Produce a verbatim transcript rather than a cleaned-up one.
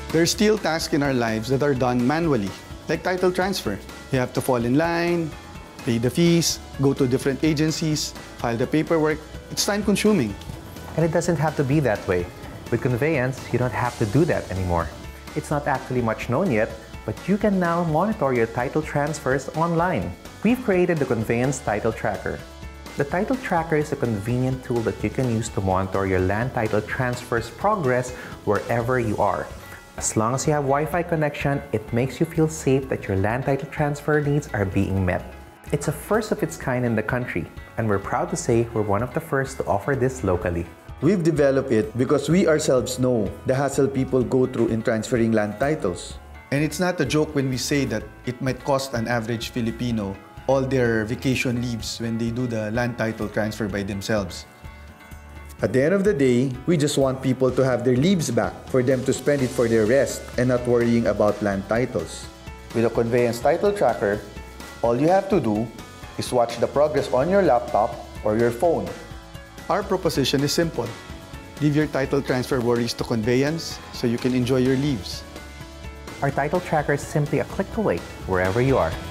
There are still tasks in our lives that are done manually, like title transfer. You have to fall in line, pay the fees, go to different agencies, file the paperwork. It's time-consuming. And it doesn't have to be that way. With Conveyance, you don't have to do that anymore. It's not actually much known yet, but you can now monitor your title transfers online. We've created the Conveyance Title Tracker. The Title Tracker is a convenient tool that you can use to monitor your land title transfers progress wherever you are. As long as you have Wi-Fi connection, it makes you feel safe that your land title transfer needs are being met. It's a first of its kind in the country, and we're proud to say we're one of the first to offer this locally. We've developed it because we ourselves know the hassle people go through in transferring land titles. And it's not a joke when we say that it might cost an average Filipino all their vacation leaves when they do the land title transfer by themselves. At the end of the day, we just want people to have their leaves back for them to spend it for their rest and not worrying about land titles. With a Conveyance Title Tracker, all you have to do is watch the progress on your laptop or your phone. Our proposition is simple. Leave your title transfer worries to Conveyance so you can enjoy your leaves. Our title tracker is simply a click away wherever you are.